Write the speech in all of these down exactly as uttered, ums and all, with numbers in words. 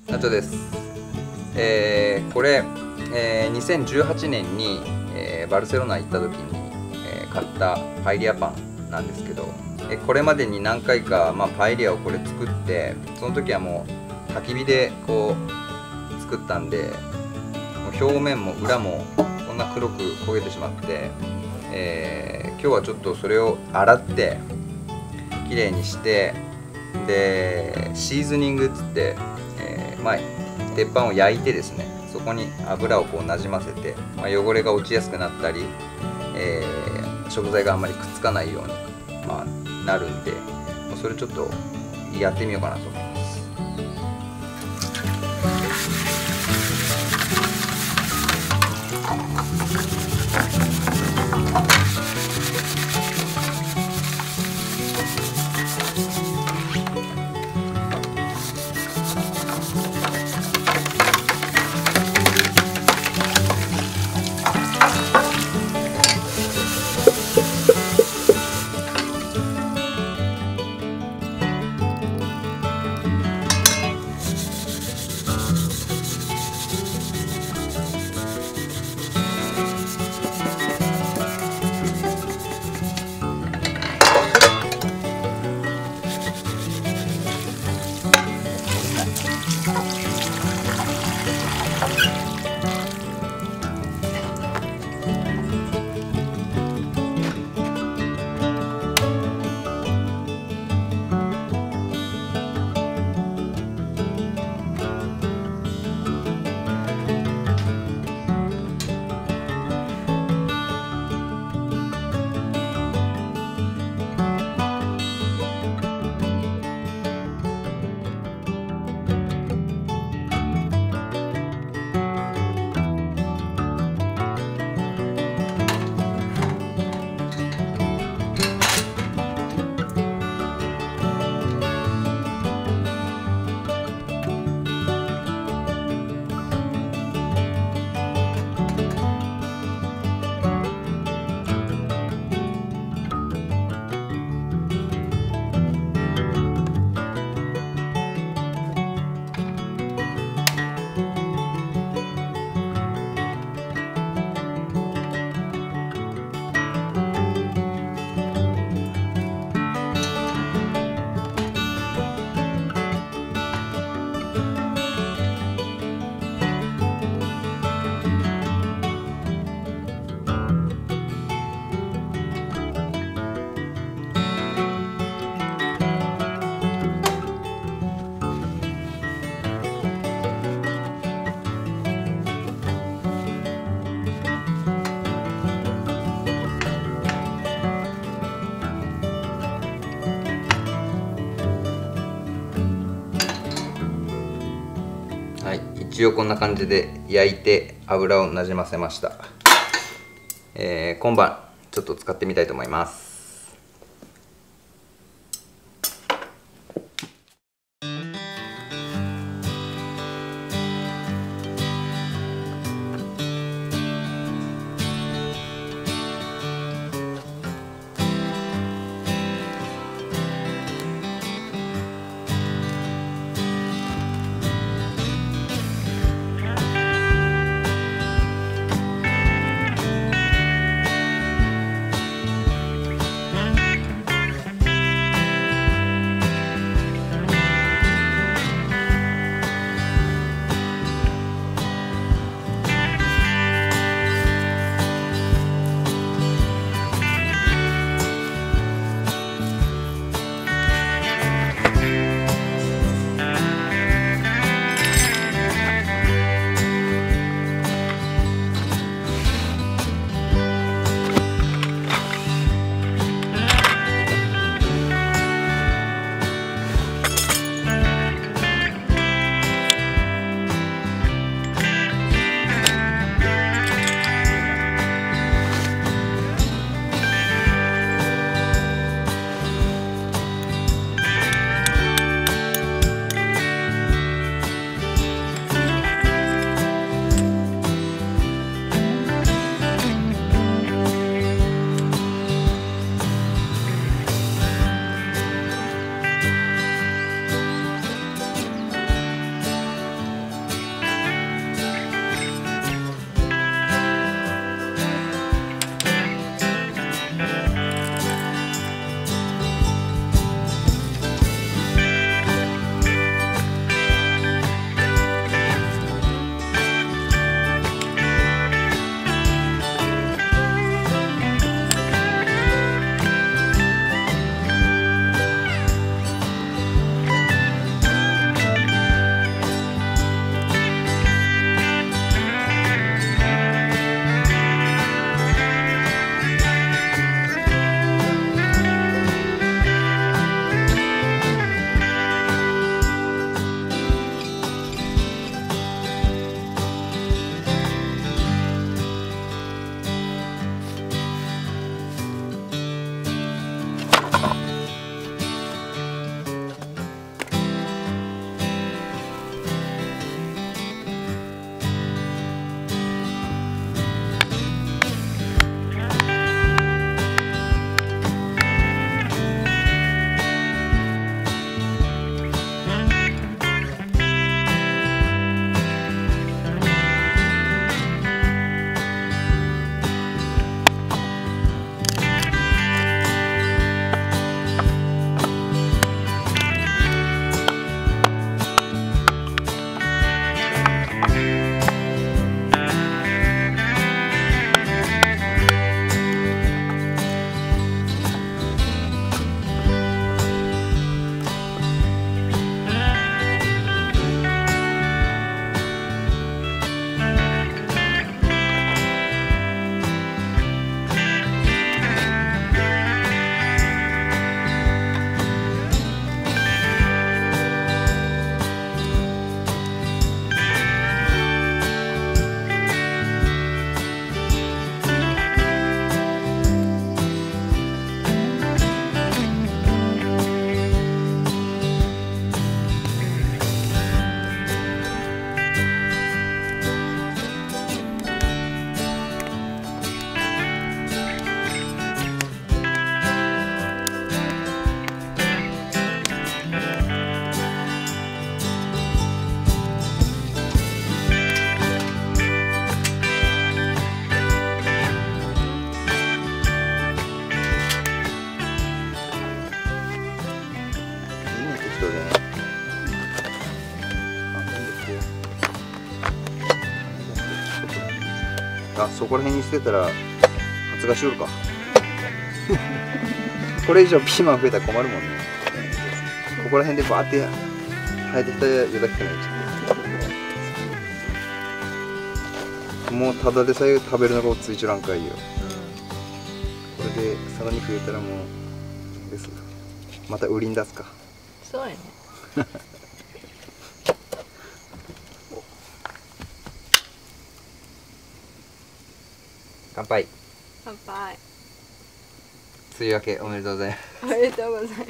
ナチョです。えー、これ、えー、にせんじゅうはちねんに、えー、バルセロナ行った時に、えー、買ったパエリアパンなんですけど、えー、これまでに何回か、まあ、パエリアをこれ作って、その時はもう焚き火でこう作ったんで、もう表面も裏もこんな黒く焦げてしまって、えー、今日はちょっとそれを洗ってきれいにして、でシーズニングっつって、えーまあ、鉄板を焼いてですね、そこに油をこうなじませて、まあ、汚れが落ちやすくなったり、えー、食材があんまりくっつかないように、まあ、なるんで、それちょっとやってみようかなと思います。はい、一応こんな感じで焼いて油をなじませました。えー、今晩ちょっと使ってみたいと思います。 あ、そこら辺に捨てたら発芽しよるかこれ以上ピーマン増えたら困るもんね。ここら辺でバーって生えてきたよだけじゃないちょっともうただでさえ食べるのが落ち着いちゃらんかいよ、うん、これでさらに増えたらもうですまた売りに出すか。 そうやね乾杯。 乾杯。 梅雨明けおめでとうございます。 おめでとうございます。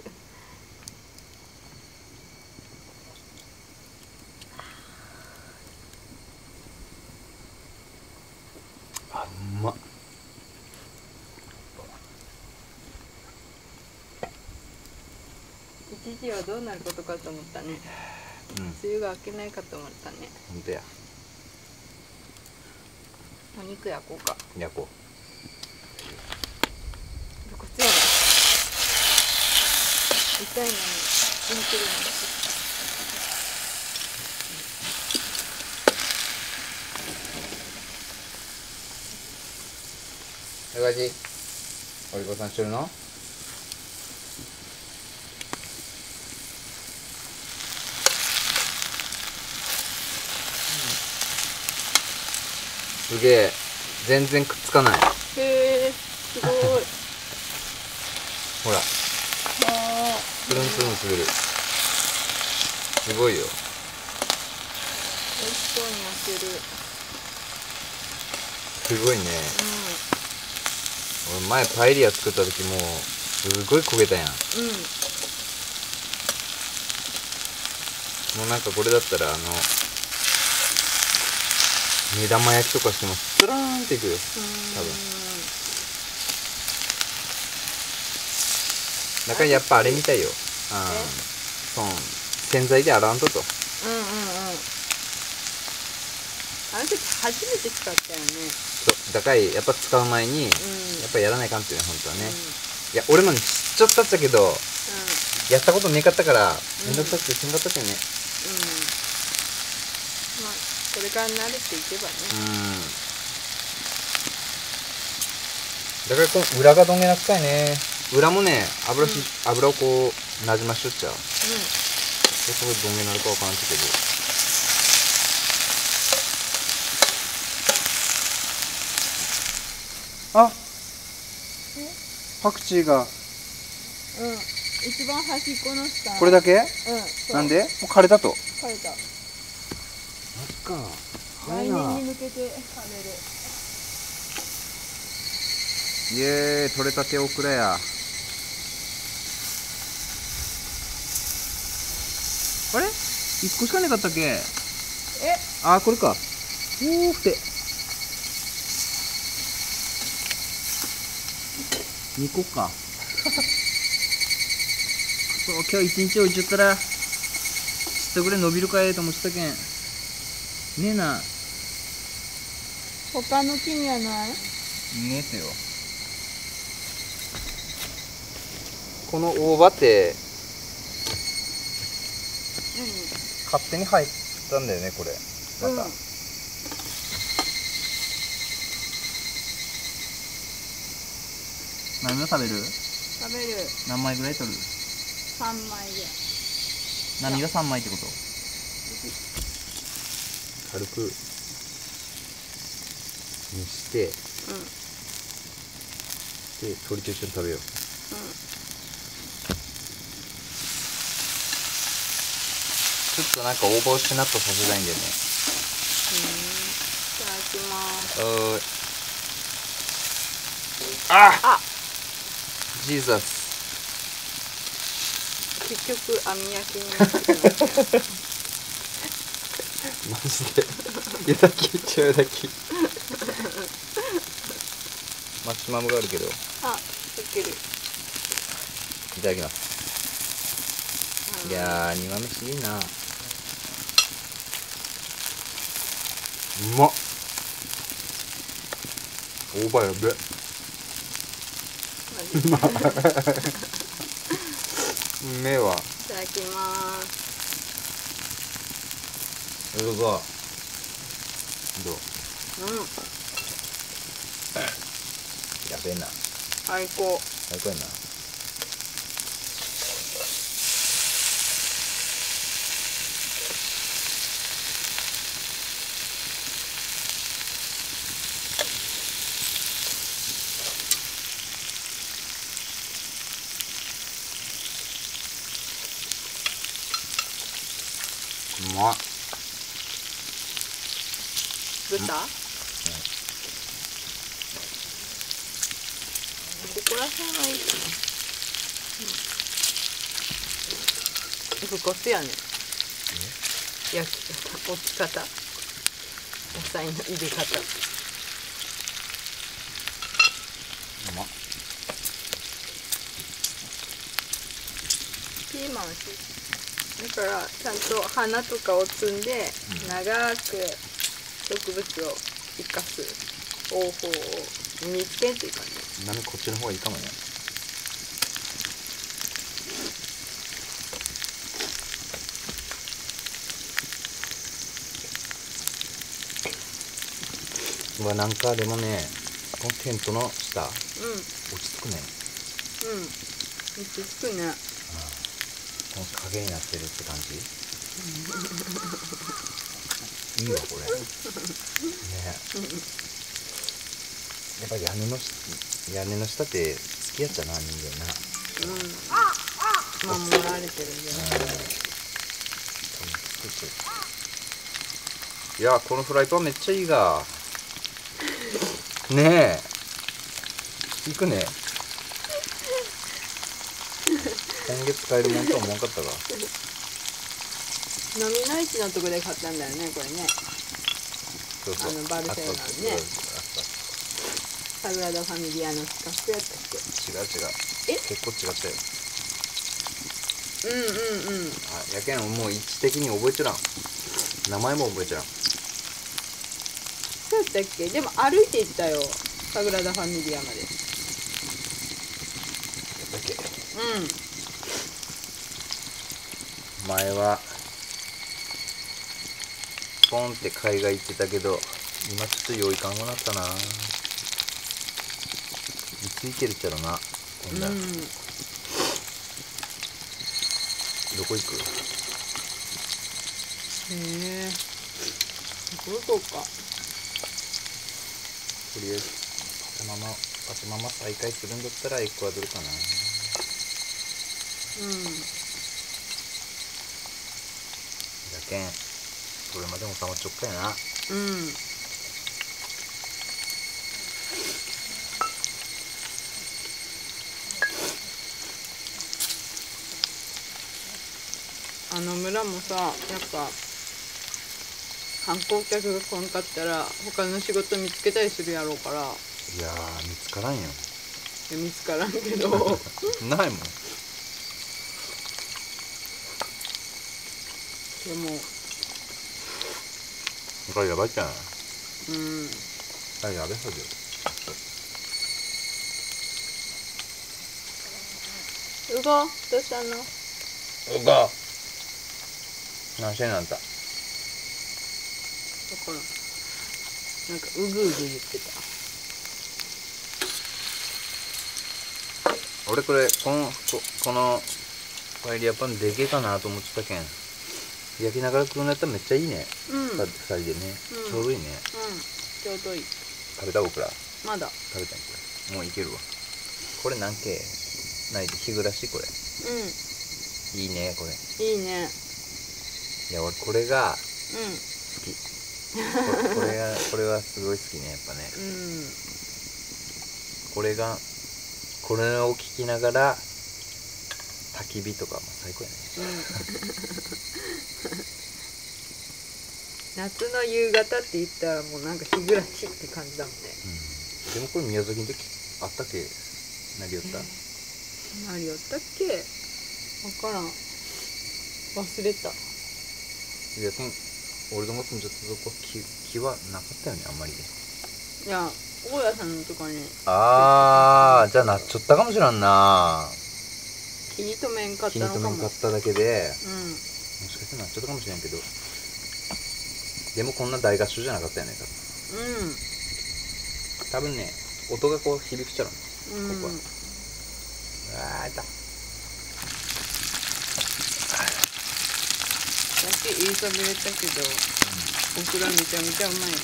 あ、うまっ。 一時はどうなることかと思ったね。うん、梅雨が明けないかと思ったね。 本当や。 お肉焼こうか。 焼こう。 こっちはね。痛いのにシンプルに。 おかしい。おりこさんしてるの？すげえ、全然くっつかない。 へえ、すごい。 ほら、つるんつるん滑る。すごいよ。 美味しそうに焼ける。 すごいね。うん、俺前パエリア作った時もすごい焦げたやん。うん。もうなんかこれだったらあの目玉焼きとかしてもスラーンっていくよ。多分。だからやっぱあれみたいよ。ああ、そう、洗剤で洗わんとと。 うんうんうん。あの時初めて使ったよね。 そう、だからやっぱ使う前に、うん、やっぱやらないかんっていうね、本当はね。うん、いや、俺も知っちゃったっちゃけど、うん、やったことねかったからめんどくさくてしんかったけどね。うん。 まあこれから慣れていけばね。うん。 だからこの裏がどんげなくさいね。裏もね、油し、うん、油をこうなじましとっちゃう。うん。で、これどんげなるかわからんけど。あ、パクチーが。うん。 一番端っこの下。 これだけ？うん。なんで？もう枯れたと。 枯れた。 そっか。 来年に向けて枯れる。 イエーイ、取れたてオクラや。あれ？一個しかなかったっけ？え？あー、これか。うーって。にこか。そう、今日一日置いちゃったら、ちょっとぐらい伸びるかえと思ってたけん。ねえな。 他の木にはない？ねえとよ。この大葉って、何？勝手に入ったんだよね、これ。また。うん、何を食べる？ 食べる。 何枚ぐらい取る？ さんまいで。 何がさんまいってこと？軽くにして、うん、で鶏と一緒に食べよう。うん、ちょっとなんかオーバーしなっとさせたいんだよね。うん、いただきます。ああ、ジーザス。 結局網焼きになってきましたよ。 マジで湯炊き、超湯炊き。マシュマムがあるけど。 あ、溶ける。 いただきます。いやー、庭飯いいな。うまっ。オーバーやべ。うめえわ。 いただきます。 うがどう？ うん。 やべえな。 最高。 最高やな。うまっ。 豚、ここら辺はいいかな。うん、こっちやね。焼き方、置き方、野菜の入れ方。 うまっ。 ピーマンはだからちゃんと花とかを摘んで、うん、長く植物を生かす方法を身につけんといかんね。 なんでこっちの方がいいかもね。うわ、なんかでもね、このテントの下、うん、落ち着くね。 うん、落ち着くね。 この影になってるって感じ。いいわこれ。ね。やっぱ屋根の屋根の下って好きやったな、人間な。 うん。守られてるんじゃない。 いや、このフライパンめっちゃいいが。ねえ。いくね。今月使えるもんとは思わんかったが。 飲みの市のとこで買ったんだよね、これね。 そうそう、 あのバルセロナにね。サグラダ・ファミリアの近くやったっけ。 違う違う。 え、 結構違ったよ。 うんうんうん。 あ、やけんもう位置的に覚えちゃらん。名前も覚えちゃらん。 そうやったっけ。でも歩いて行ったよ、サグラダ・ファミリアまで。 やったっけ。 うん。 前はポンって海外行ってたけど、今ちょっと用意感がなったな。いつ行けるっちゃろな、今度は。うん、どこ行く？ へえ、どこ行こうか。 とりあえずパチママパチママ再開するんだったらエクアドルかな。 うん。 だけんそれまでも収まっちょっかやな。 うん。あの村もさ、やっぱ観光客が来んかったら他の仕事見つけたりするやろうから。いやー、見つからんよ。 いや見つからんけどないもん。 でもこれやばいじゃん。うん。あれやべそうだよ。 うご、どうしたの？ うご。何してんのあんた。 だからなんかうぐうぐ言ってた。 俺これこのここのパエリアパンでけえかなと思ってたけん。焼きながら食うのやったらめっちゃいいね。うん。ふたりでね、うん、ちょうどいいね。うん。 ちょうどいい。 食べた僕ら。 まだ。 食べたんこれ。もういけるわ。これなんけないで日暮らしこれ。うん。いいねこれ。 いいね。 いや俺これが好き。 うん、 こ, これがこれはすごい好きねやっぱね。うん。これがこれを聞きながら焚き火とかも最高やね。うん。 夏の夕方って言ったらもうなんか日暮らしって感じだもんね。 うん、でもこれ宮崎の時あったっけ？なりよった？ なりよったっけ？わからん。忘れた。 いや、俺のも住んじゃったとこ木、木はなかったよね、あんまりね。 いや、大家さんのとこに。 あー、じゃあなっちゃったかもしらんな。 気に留めんかったのかも。 気に留めんかっただけで、うん、もしかしたらなっちゃったかもしれんけど、でもこんな大合唱じゃなかったよね、多分。うん。多分ね、 音がこう響くちゃうの、 うんここは。あーいた。 さっき言いそびれたけど、オクラめちゃめちゃうまいね。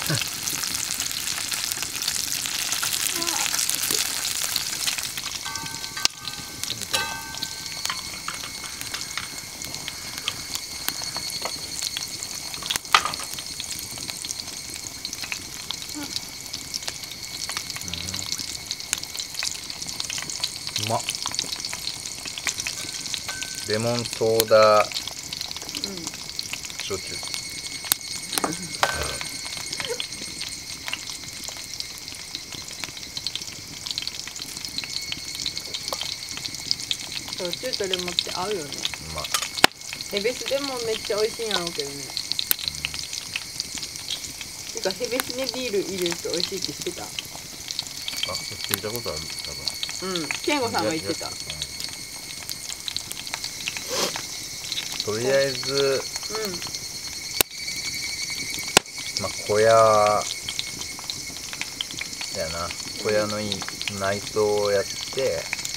うまっ。レモンソーダ焼酎。 焼酎とレモンって合うよね。 うまっ。 ヘベスでもめっちゃ美味しいんやろうけどね。てかヘベスにビール入れると美味しいって知ってた？ あ、聞いたことある多分。 うん、健吾さんが言ってた。 とりあえず、 うん。 まあ小屋やな、小屋のいい内装をやって、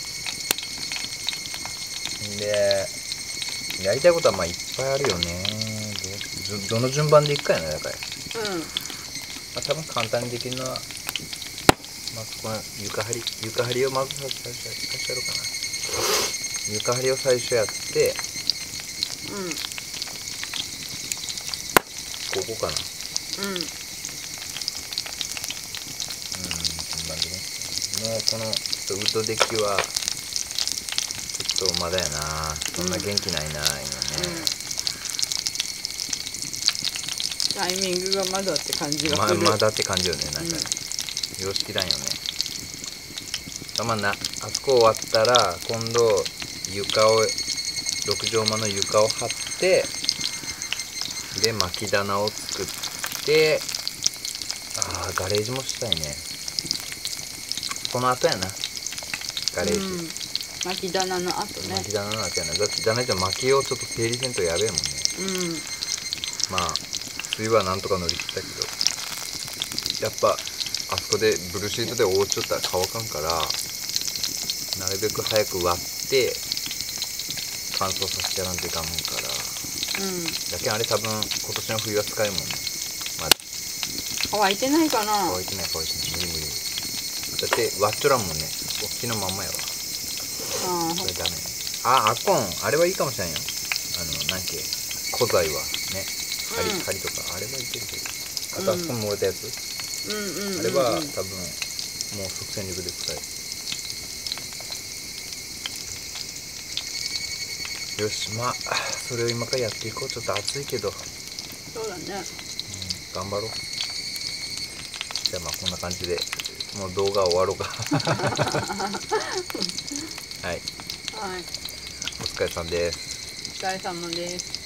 でやりたいことはまあいっぱいあるよね。ど, どの順番でいくかやね。だから、 うん。 まあ、多分簡単にできるのは、まあ、この床張り床張りをまず最初最初やろうかな。床張りを最初やって、 うん。 ここかな。 うん。 うん、順番でね。もうこのちょっとウッドデッキはちょっとまだやな。そんな元気ないな、今ね。 タイミングがまだって感じがまする。 まだって感じよね。なんか、ね、 うん、 様式だよね。まあな、あそこ終わったら今度床をろく畳間の床を張って、で巻き棚を作って、ああガレージもしたいね。この後やな、ガレージ、うん、 巻き棚の後ね。 巻き棚の後やな。だってじゃないと薪をちょっと整理せんとやべえもんね。 うん。 まあ冬はなんとか乗り切ったけど、やっぱあそこでブルーシートで覆っちゃったら乾かんから、なるべく早く割って乾燥させてやらんといかんもんから、うん、だけあれ多分今年の冬は使えるもんね。まだ乾いてないかな。 乾いてない乾いてない、無理無理。だって割っちょらんもんね。大きのまんまやわ。ああそれダメ。あ、あっこんあれはいいかもしれんよ。あのなんけ古材はね、針、うん、針とかあれはいけるけど、あとあそこに燃えたやつ、うんうんうんうん、あれは多分もう即戦力で使える。よし、まあそれを今からやっていこう。ちょっと暑いけど。 そうだね、うん、 頑張ろう。じゃあまあこんな感じでもう動画終わろうか。はい、はい、お疲れさんです。 お疲れ様です。